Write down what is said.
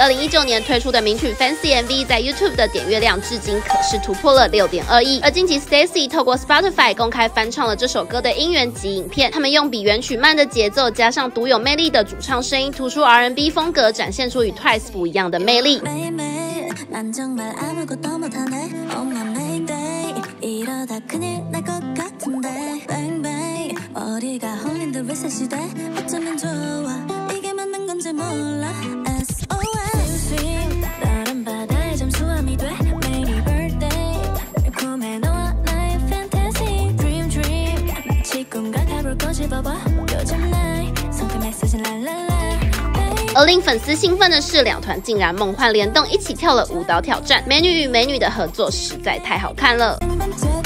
2019年推出的名曲 Fancy MV 在 YouTube 的点阅量至今可是突破了6.2亿。而近期 Stacy 透过 Spotify 公开翻唱了这首歌的音源及影片，他们用比原曲慢的节奏，加上独有魅力的主唱声音，突出 R&B 风格，展现出与 Twice 不一样的魅力。 而令粉丝兴奋的是，两团竟然梦幻联动，一起跳了舞蹈挑战。美女与美女的合作实在太好看了。